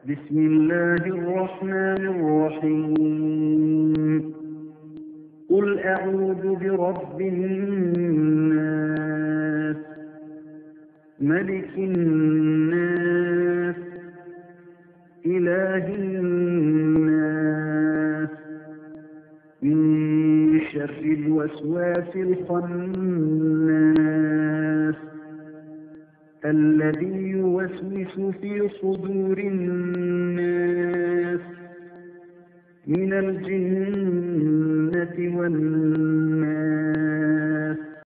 بسم الله الرحمن الرحيم قل أعوذ برب الناس ملك الناس إله الناس من شر الوسواس الخناس الذي يوسوس في صدور الناس من الجنة والناس